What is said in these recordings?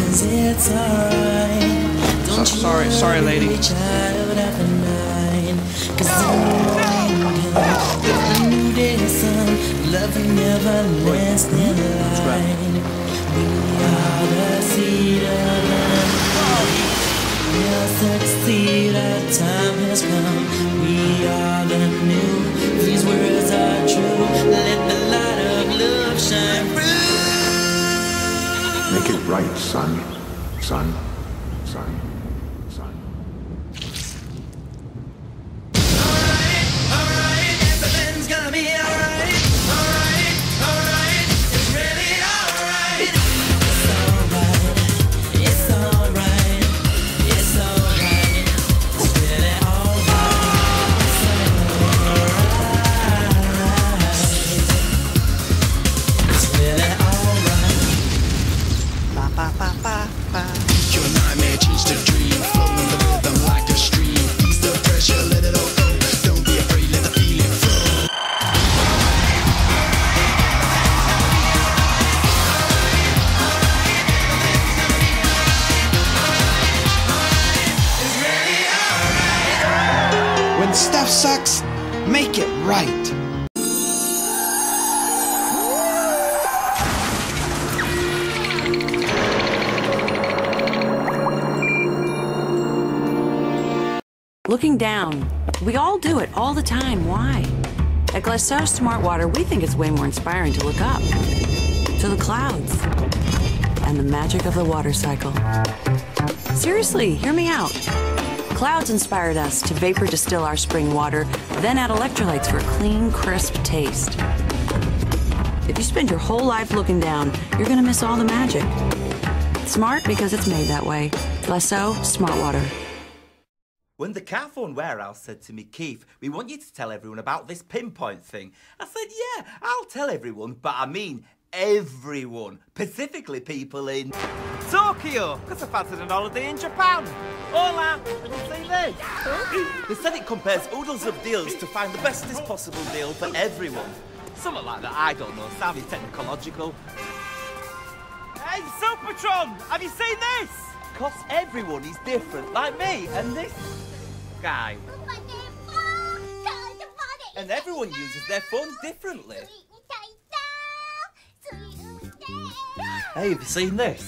Sorry, lady. Succeed, our time has come. We are the new. These words are true. Let the light of love shine through. Make it right, son. Son. Son. Son. Alright, everything's gonna be alright. Alright, it's really alright. It's alright. It's alright. It's really alright. It's alright. It's really alright. Ba ba ba ba ba. Your nightmare changed to dream, flowing the rhythm like a stream. Ease the pressure, let it all go. Don't be afraid, let the feeling flow. When stuff sucks, make it right. Looking down. We all do it all the time. Why? At Glaceau Smartwater, we think it's way more inspiring to look up. To the clouds. And the magic of the water cycle. Seriously, hear me out. Clouds inspired us to vapor distill our spring water, then add electrolytes for a clean, crisp taste. If you spend your whole life looking down, you're gonna miss all the magic. Smart because it's made that way. Glaceau Smartwater. When the Carphone warehouse said to me, Keith, we want you to tell everyone about this pinpoint thing, I said, yeah, I'll tell everyone, but I mean everyone, specifically people in Tokyo, because I fancied an holiday in Japan. Hola, have you seen this? They said it compares oodles of deals to find the bestest possible deal for everyone. Something like that, I don't know, sounding technological. Hey, Supertron, have you seen this? Because everyone is different, like me and this guy. And everyone uses their phones differently. Hey, have you seen this?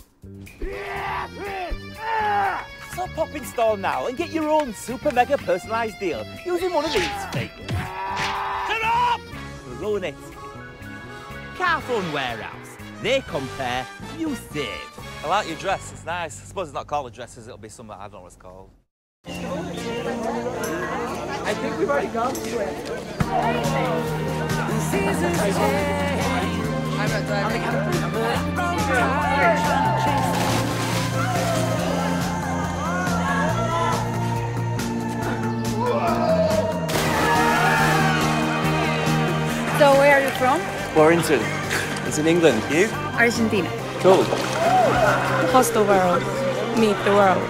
So pop in store now and get your own super mega personalised deal using one of these things. Shut up! Ruin it. Carphone warehouse. They compare, you save. I like your dress, it's nice. I suppose it's not called a dress, it'll be something I don't know what it's called. I think we've already gone to it. I'm not driving. So where are you from? Warrington. It's in England. You? Argentina. Cool. Hostelworld. Meet the world.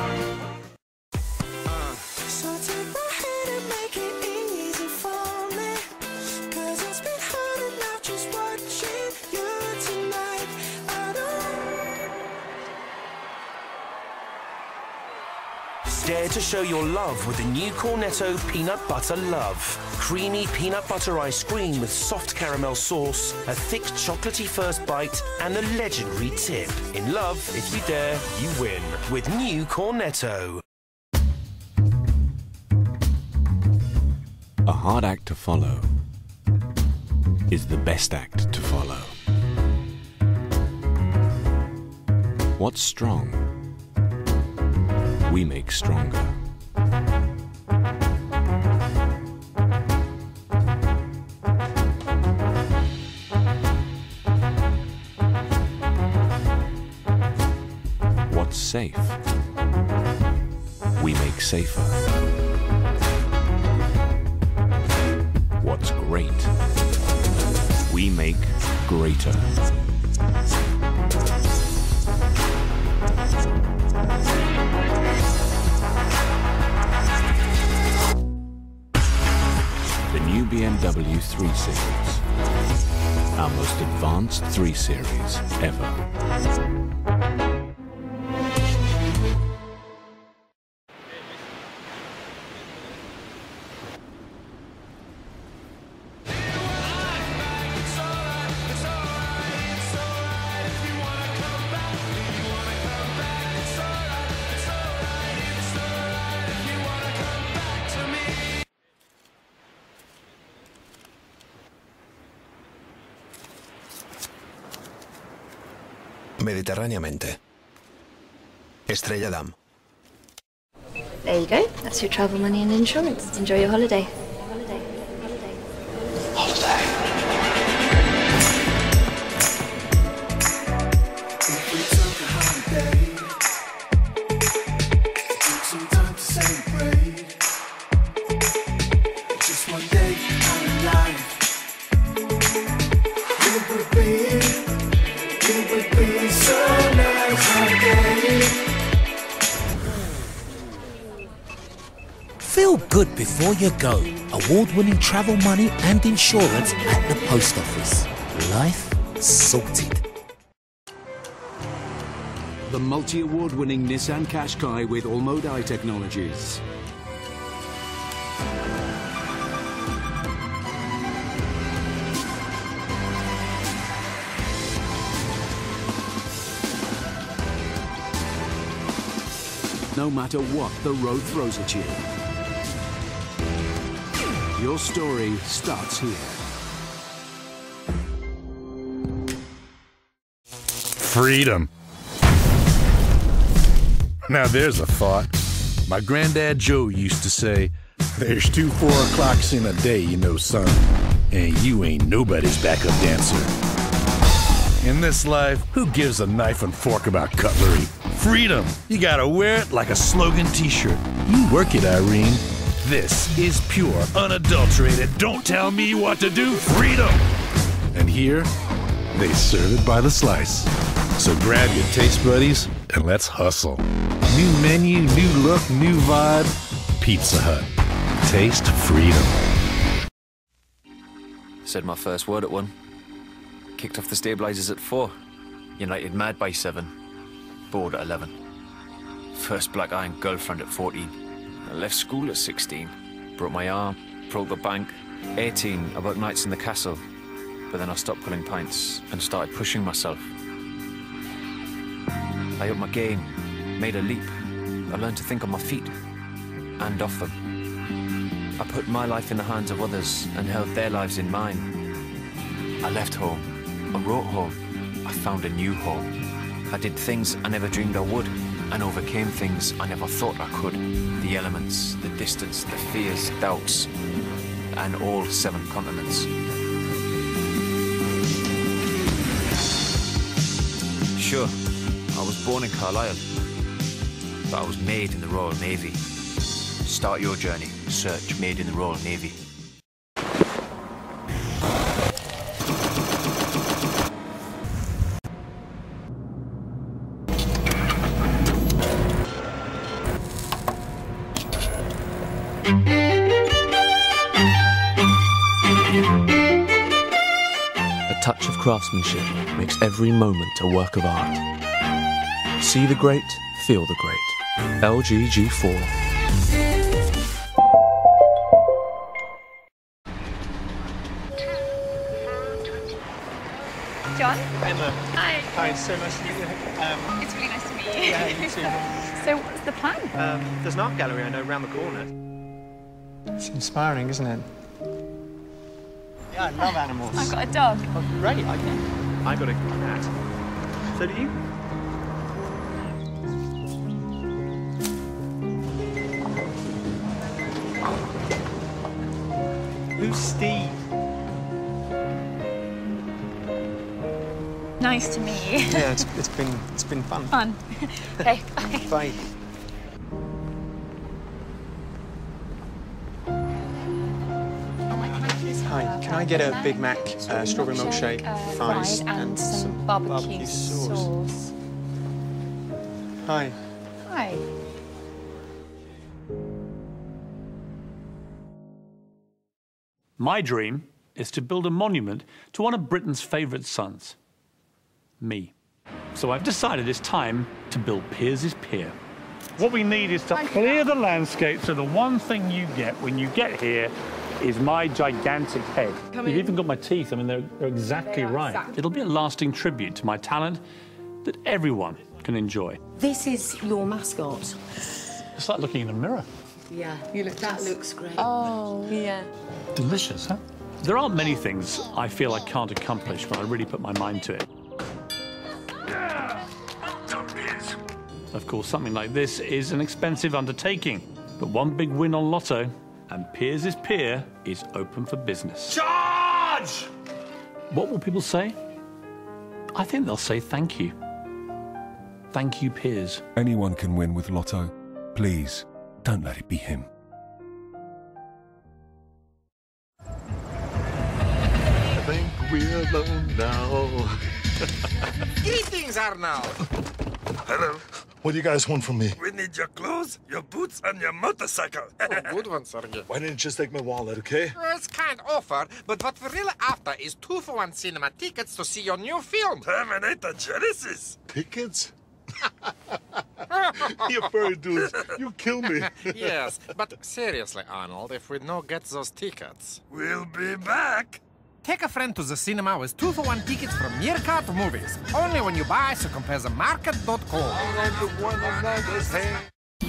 Dare to show your love with the new Cornetto Peanut Butter Love. Creamy peanut butter ice cream with soft caramel sauce, a thick chocolatey first bite, and a legendary tip. In love, if you dare, you win with new Cornetto. A hard act to follow is the best act to follow. What's strong? We make stronger. What's safe? We make safer. What's great? We make greater. BMW 3 Series, our most advanced 3 Series ever. mediterráneamente. Estrella Damm. There you go. That's your travel money and insurance. Enjoy your holiday. Feel good before you go. Award-winning travel money and insurance at the post office. Life sorted. The multi-award-winning Nissan Qashqai with all-mode eye technologies. No matter what the road throws at you. Your story starts here. Freedom. Now there's a thought. My granddad Joe used to say, there's 2 4 o'clocks in a day, you know, son, and you ain't nobody's backup dancer. In this life, who gives a knife and fork about cutlery? Freedom. You gotta wear it like a slogan t-shirt. You work it, Irene. This is pure, unadulterated, don't tell me what to do freedom. And here, they serve it by the slice. So grab your taste buddies and let's hustle. New menu, new look, new vibe. Pizza Hut. Taste freedom. Said my first word at 1. Kicked off the stabilizers at 4. United mad by 7. Bored at 11. First black iron girlfriend at 14. I left school at 16. Broke my arm, broke the bank. 18, about nights in the castle. But then I stopped pulling pints and started pushing myself. I upped my game, made a leap. I learned to think on my feet and off them. I put my life in the hands of others and held their lives in mine. I left home. I wrote home. I found a new home. I did things I never dreamed I would, and overcame things I never thought I could. The elements, the distance, the fears, doubts, and all 7 continents. Sure, I was born in Carlisle, but I was made in the Royal Navy. Start your journey. Search Made in the Royal Navy. A touch of craftsmanship makes every moment a work of art. See the great, feel the great. LG G4. John? Emma. Hi. Hi, it's so nice to meet you. It's really nice to meet you. Yeah, you too. So what's the plan? There's an art gallery I know around the corner. It's inspiring, isn't it? Yeah, I love animals. I've got a dog. Oh, great. I got a cat. So do you? Who's Steve? Nice to meet you. Yeah, it's been fun. Fun. Okay, bye. Bye. Hi, can I get a Big Mac, strawberry milkshake, fries, and some barbecue sauce? Hi. Hi. My dream is to build a monument to one of Britain's favourite sons, me. So I've decided it's time to build Piers' Pier. What we need is to clear the landscape, so the one thing you get when you get here is my gigantic head. You've even got my teeth. I mean, they're exactly right. It'll be a lasting tribute to my talent that everyone can enjoy. This is your mascot. It's like looking in a mirror. Yeah, that looks great. Oh, yeah. Delicious, huh? There aren't many things I feel I can't accomplish when I really put my mind to it. Of course, something like this is an expensive undertaking, but one big win on Lotto, and Piers' Pier is open for business. Charge! What will people say? I think they'll say thank you. Thank you, Piers. Anyone can win with Lotto. Please, don't let it be him. I think we're alone now. Greetings, Arnold. Hello. What do you guys want from me? We need your clothes, your boots, and your motorcycle. Good one, Sergey. Why didn't you just take my wallet, okay? Well, it's kind offer, but what we're really after is 2-for-1 cinema tickets to see your new film. Terminator Genisys. Tickets? You furry dudes, you kill me. Yes, but seriously, Arnold, if we don't get those tickets... We'll be back. Take a friend to the cinema with 2-for-1 tickets from Meerkat movies. Only when you buy, so compare the market.com. I want one another's hand.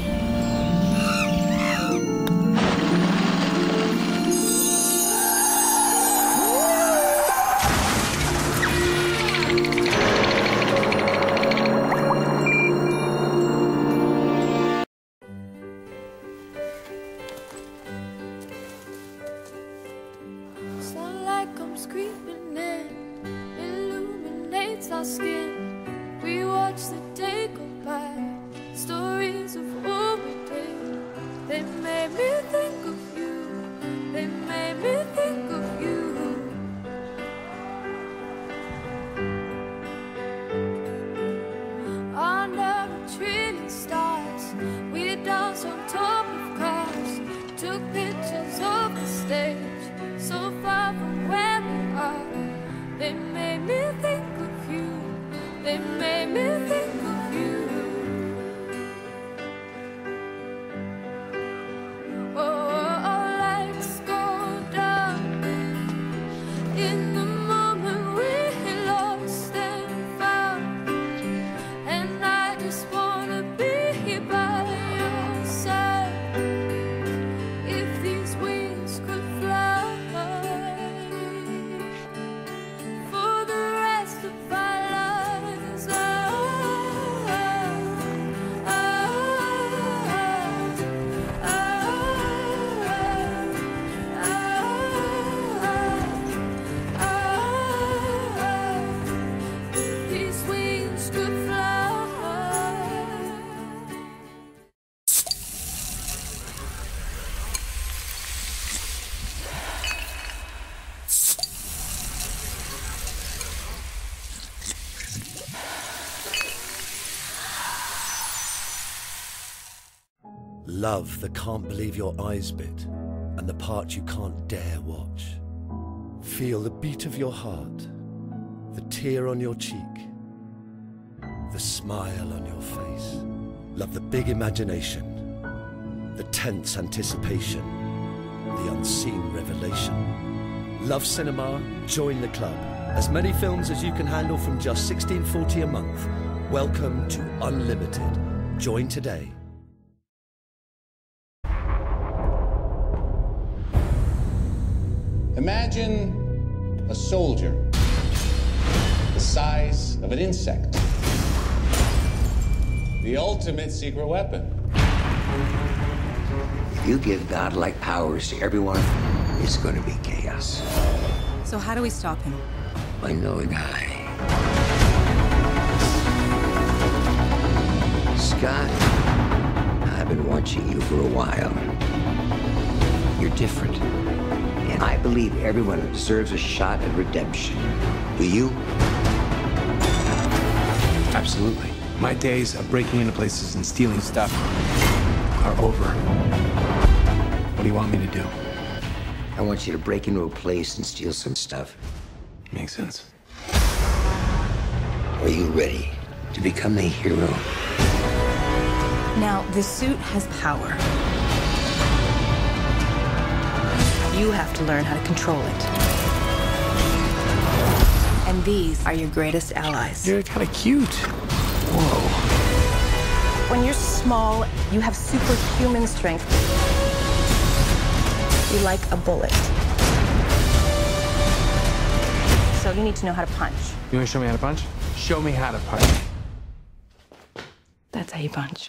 Creeping in, illuminates our skin. We watch the day go by, stories of what we did. They made me think of you, they made me think of you. Under a trillion stars, we danced on top of cars, took pictures of the stage, so far from where we are. They made me think of you, they made me think of you. Oh, lights go down in the moment we lost and found, and I just wanna be by your side. If these wings could fly for the rest of our lives, if these wings could fly. Love the can't believe your eyes bit, and the part you can't dare watch. Feel the beat of your heart, the tear on your cheek, the smile on your face. Love the big imagination, the tense anticipation, the unseen revelation. Love cinema? Join the club. As many films as you can handle from just $16.40 a month. Welcome to Unlimited. Join today. Imagine a soldier the size of an insect. The ultimate secret weapon. If you give godlike powers to everyone, it's going to be chaos. So how do we stop him? I know a guy. Scott, I've been watching you for a while. You're different. And I believe everyone deserves a shot at redemption. Do you? Absolutely. My days of breaking into places and stealing stuff are over. What do you want me to do? I want you to break into a place and steal some stuff. Makes sense. Are you ready to become the hero? Now, the suit has power. You have to learn how to control it. And these are your greatest allies. You're kind of cute. Whoa. When you're small, you have superhuman strength. You're like a bullet. So you need to know how to punch. You want to show me how to punch? Show me how to punch. That's That's how you punch.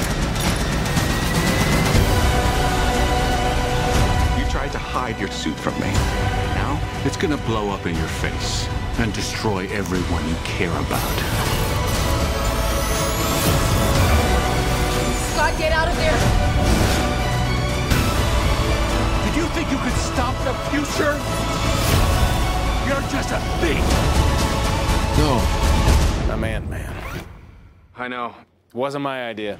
You tried to hide your suit from me. Now, it's gonna blow up in your face and destroy everyone you care about. Scott, get out of there! Did you think you could stop the future? You're just a thief! No, I'm Ant-Man. I know, wasn't my idea.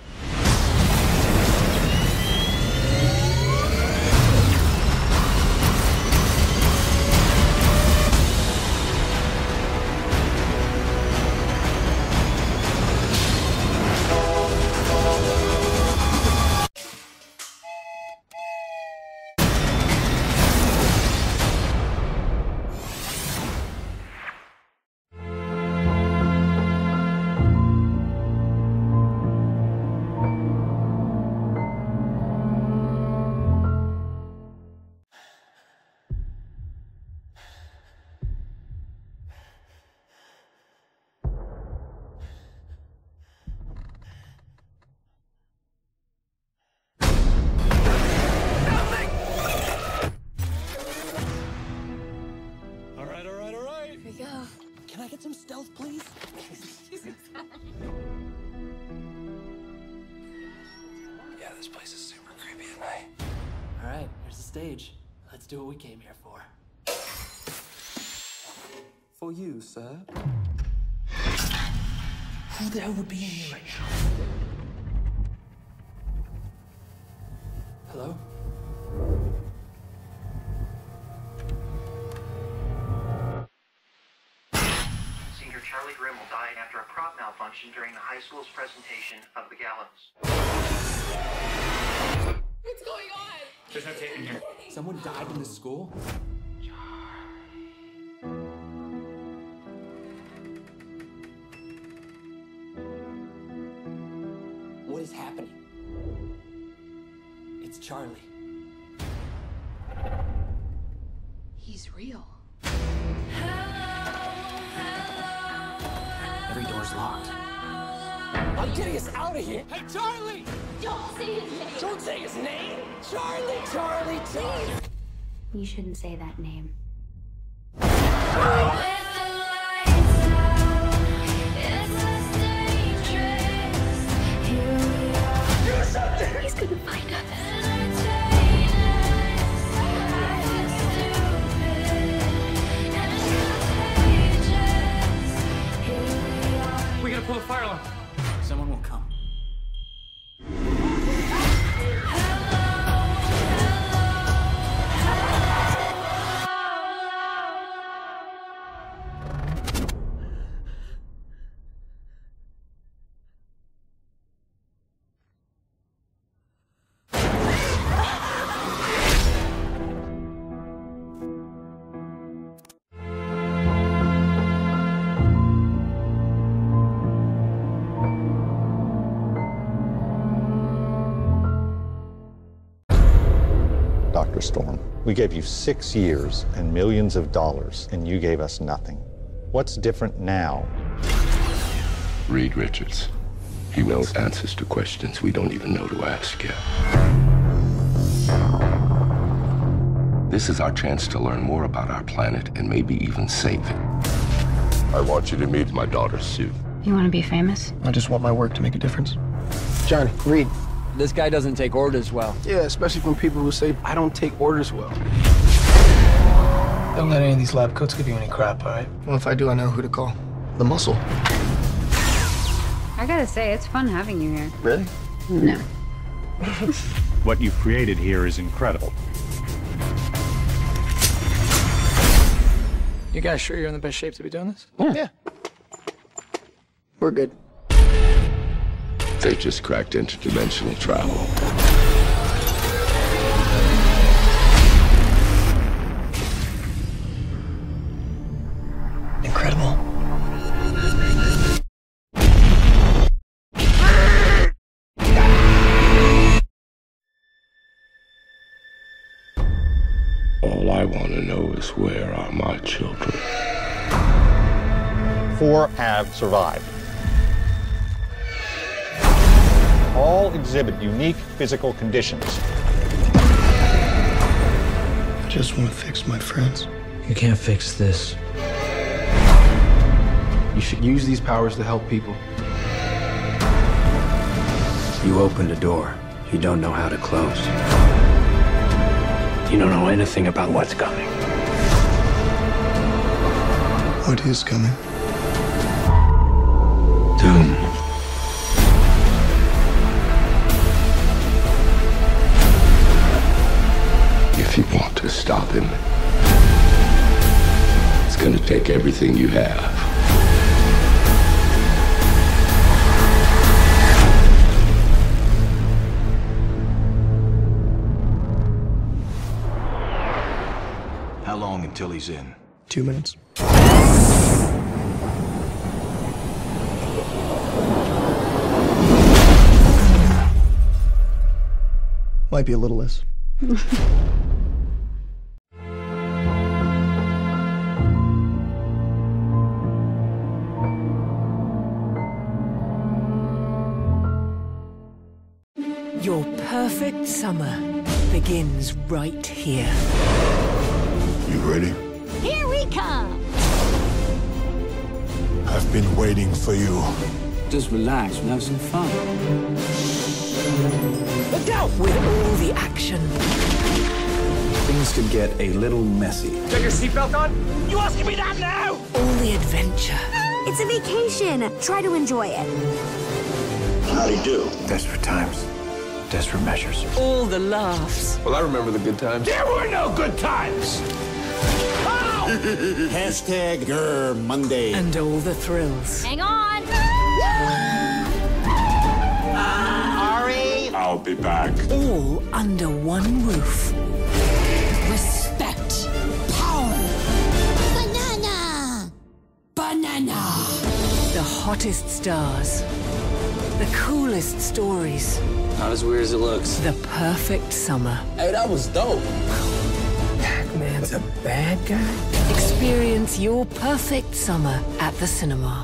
Yeah, this place is super creepy at night. All right, here's the stage. Let's do what we came here for. For you, sir. Who the hell would be in here right now? Hello? Senior Charlie Grimm will die after a prop malfunction during the high school's presentation of the Gallows. What's going on? There's no tape in here. Someone died in this school? What is happening? It's Charlie. He's real. Every door's locked. I'm getting us out of here! Hey, Charlie! Don't say his name! Don't say his name! Charlie, Charlie, Charlie! You shouldn't say that name. He's gonna find us. We gotta pull a fire alarm. Someone will come. Dr. Storm, we gave you 6 years and millions of dollars, and you gave us nothing. What's different now? Reed Richards. He knows answers to questions we don't even know to ask yet. This is our chance to learn more about our planet and maybe even save it. I want you to meet my daughter, Sue. You want to be famous? I just want my work to make a difference. Johnny, Reed. This guy doesn't take orders well. Yeah, especially from people who say I don't take orders well. Don't let any of these lab coats give you any crap, all right? Well, if I do, I know who to call. The Muscle. I gotta say, it's fun having you here. Really? No. What you've created here is incredible. You guys sure you're in the best shape to be doing this? Yeah. We're good. They just cracked interdimensional travel. Incredible. All I want to know is where are my children? 4 have survived. all exhibit unique physical conditions. I just want to fix my friends. You can't fix this. You should use these powers to help people. You opened a door you don't know how to close. You don't know anything about what's coming. What is coming? Doom. If you want to stop him, it's gonna take everything you have. How long until he's in? 2 minutes. Might be a little less. Your perfect summer begins right here. You ready? Here we come! I've been waiting for you. Just relax and have some fun. Look out! With all the action. Things could get a little messy. Got your seatbelt on? You asking me that now? All the adventure. It's a vacation. Try to enjoy it. Howdy do. Desperate times. Desperate measures. All the laughs. Well, I remember the good times. There were no good times! Hashtag Grr Monday. And all the thrills. Hang on. Ari! I'll be back. All under one roof. Respect. Power. Banana. Banana. The hottest stars. The coolest stories. Not as weird as it looks. The perfect summer. Hey, that was dope. Pac-Man's a bad guy? Experience your perfect summer at the cinema.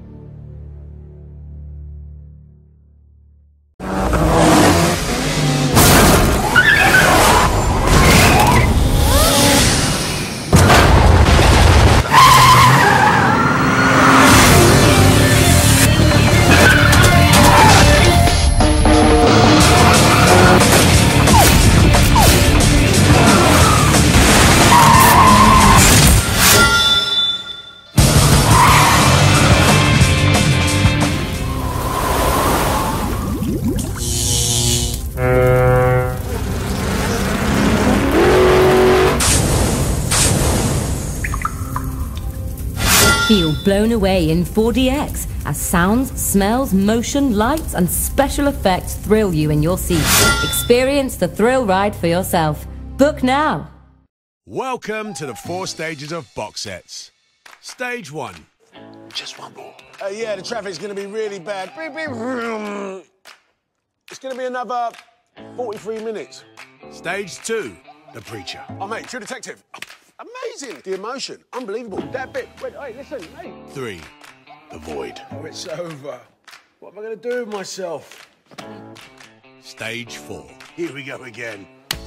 Feel blown away in 4DX as sounds, smells, motion, lights, and special effects thrill you in your seat. Experience the thrill ride for yourself. Book now. Welcome to the 4 stages of box sets. Stage 1. Just one more. Yeah, the traffic's gonna be really bad. Beep, beep. It's gonna be another 43 minutes. Stage 2. The Preacher. Oh, mate, True Detective. Amazing. The emotion. Unbelievable. That bit. Wait, listen, mate. 3. The Void. Oh, it's over. What am I gonna do with myself? Stage 4. Here we go again.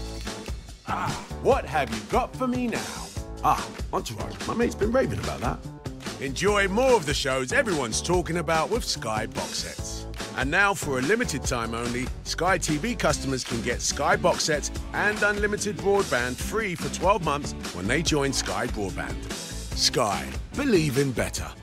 What have you got for me now? Entourage. My mate's been raving about that. Enjoy more of the shows everyone's talking about with Sky box sets. And now, for a limited time only, Sky TV customers can get Sky box sets and unlimited broadband free for 12 months when they join Sky Broadband. Sky. Believe in better.